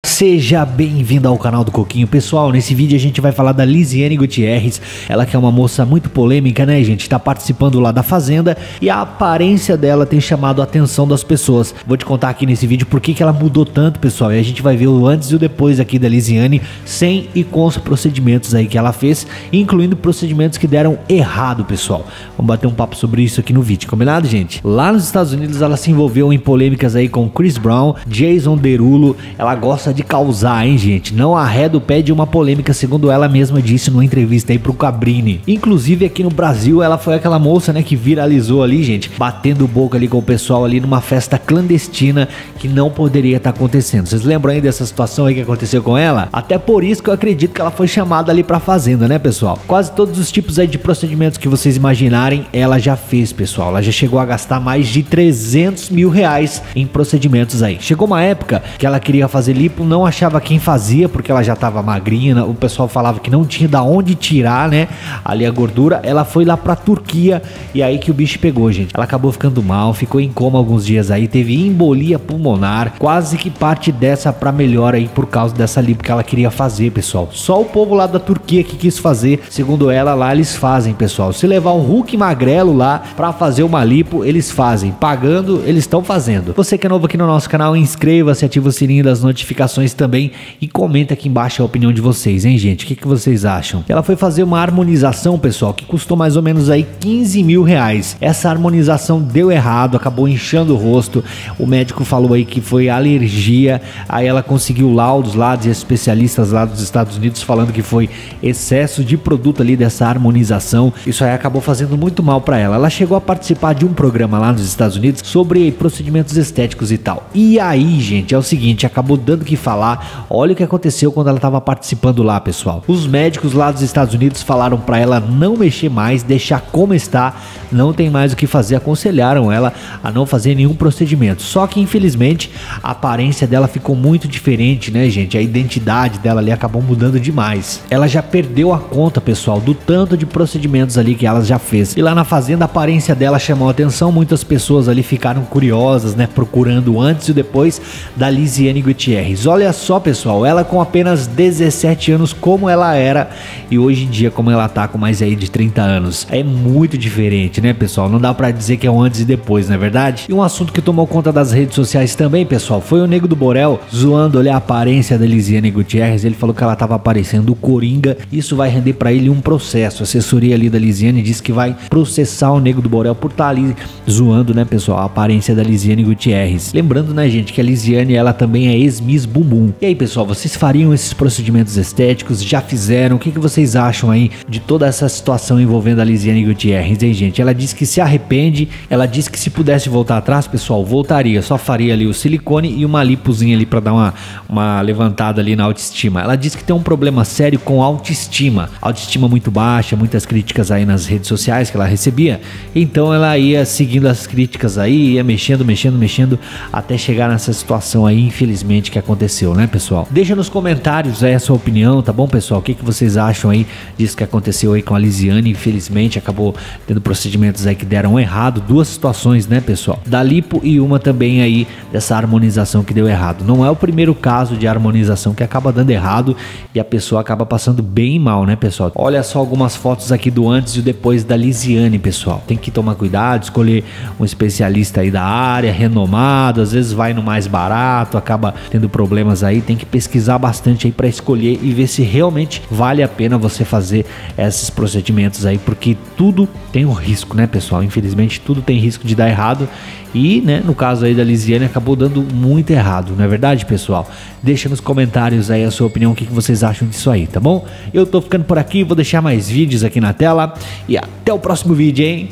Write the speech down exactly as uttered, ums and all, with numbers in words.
Seja bem-vindo ao canal do Coquinho. Pessoal, nesse vídeo a gente vai falar da Lisiane Gutierrez. Ela que é uma moça muito polêmica, né, gente? Tá participando lá da Fazenda e a aparência dela tem chamado a atenção das pessoas. Vou te contar aqui nesse vídeo por que que ela mudou tanto, pessoal. E a gente vai ver o antes e o depois aqui da Lisiane, sem e com os procedimentos aí que ela fez, incluindo procedimentos que deram errado, pessoal. Vamos bater um papo sobre isso aqui no vídeo, combinado, gente? Lá nos Estados Unidos ela se envolveu em polêmicas aí com Chris Brown, Jason Derulo. Ela gosta de causar, hein, gente? Não arreda o pé de uma polêmica, segundo ela mesma disse numa entrevista aí pro Cabrini. Inclusive aqui no Brasil ela foi aquela moça, né, que viralizou ali, gente, batendo boca ali com o pessoal ali numa festa clandestina que não poderia estar acontecendo. Vocês lembram aí dessa situação aí que aconteceu com ela? Até por isso que eu acredito que ela foi chamada ali pra Fazenda, né, pessoal? Quase todos os tipos aí de procedimentos que vocês imaginarem, ela já fez, pessoal. Ela já chegou a gastar mais de trezentos mil reais em procedimentos aí. Chegou uma época que ela queria fazer lipo, não achava quem fazia porque ela já tava magrinha, o pessoal falava que não tinha da onde tirar, né, ali a gordura. Ela foi lá pra Turquia e aí que o bicho pegou, gente. Ela acabou ficando mal, ficou em coma alguns dias aí, teve embolia pulmonar, quase que parte dessa pra melhor aí por causa dessa lipo que ela queria fazer, pessoal. Só o povo lá da Turquia que quis fazer, segundo ela, lá eles fazem, pessoal. Se levar o Hulk magrelo lá pra fazer uma lipo, eles fazem, pagando, eles estão fazendo. Você que é novo aqui no nosso canal, inscreva-se, ativa o sininho das notificações também e comenta aqui embaixo a opinião de vocês, hein, gente? O que, que vocês acham? Ela foi fazer uma harmonização, pessoal, que custou mais ou menos aí quinze mil reais. Essa harmonização deu errado, acabou inchando o rosto. O médico falou aí que foi alergia. Aí ela conseguiu laudos lá de especialistas lá dos Estados Unidos falando que foi excesso de produto ali dessa harmonização. Isso aí acabou fazendo muito mal para ela. Ela chegou a participar de um programa lá nos Estados Unidos sobre procedimentos estéticos e tal. E aí, gente, é o seguinte, acabou dando que falar. Olha o que aconteceu quando ela estava participando lá, pessoal. Os médicos lá dos Estados Unidos falaram para ela não mexer mais, deixar como está, não tem mais o que fazer, aconselharam ela a não fazer nenhum procedimento. Só que infelizmente a aparência dela ficou muito diferente, né, gente? A identidade dela ali acabou mudando demais. Ela já perdeu a conta, pessoal, do tanto de procedimentos ali que ela já fez. E lá na Fazenda a aparência dela chamou a atenção, muitas pessoas ali ficaram curiosas, né, procurando o antes e o depois da Lisiane Gutierrez. Olha só, pessoal, ela com apenas dezessete anos, como ela era, e hoje em dia como ela tá com mais aí de trinta anos. É muito diferente, né, pessoal? Não dá pra dizer que é um antes e depois, não é verdade? E um assunto que tomou conta das redes sociais também, pessoal, foi o Nego do Borel zoando ali a aparência da Lisiane Gutierrez. Ele falou que ela tava parecendo o Coringa. Isso vai render pra ele um processo. A assessoria ali da Lisiane disse que vai processar o Nego do Borel por estar ali zoando, né, pessoal, a aparência da Lisiane Gutierrez. Lembrando, né, gente, que a Lisiane, ela também é ex-Miss Bumbum. E aí, pessoal, vocês fariam esses procedimentos estéticos? Já fizeram? O que, que vocês acham aí de toda essa situação envolvendo a Lisiane Gutierrez, hein, gente? Ela disse que se arrepende, ela disse que se pudesse voltar atrás, pessoal, voltaria, só faria ali o silicone e uma lipozinha ali pra dar uma, uma levantada ali na autoestima. Ela disse que tem um problema sério com autoestima, autoestima muito baixa, muitas críticas aí nas redes sociais que ela recebia, então ela ia seguindo as críticas aí, ia mexendo, mexendo, mexendo, até chegar nessa situação aí, infelizmente, que aconteceu, né, pessoal? Deixa nos comentários aí a sua opinião, tá bom, pessoal? O que, que vocês acham aí disso que aconteceu aí com a Lisiane? Infelizmente acabou tendo procedimentos aí que deram errado, duas situações, né, pessoal? Da lipo e uma também aí dessa harmonização que deu errado. Não é o primeiro caso de harmonização que acaba dando errado e a pessoa acaba passando bem mal, né, pessoal? Olha só algumas fotos aqui do antes e o depois da Lisiane, pessoal. Tem que tomar cuidado, escolher um especialista aí da área, renomado, às vezes vai no mais barato, acaba tendo problemas aí, tem que pesquisar bastante aí para escolher e ver se realmente vale a pena você fazer esses procedimentos aí, porque tudo tem um risco, né, pessoal? Infelizmente tudo tem risco de dar errado e, né, no caso aí da Lisiane acabou dando muito errado, não é verdade, pessoal? Deixa nos comentários aí a sua opinião, o que, que vocês acham disso aí, tá bom? Eu tô ficando por aqui, vou deixar mais vídeos aqui na tela e até o próximo vídeo, hein?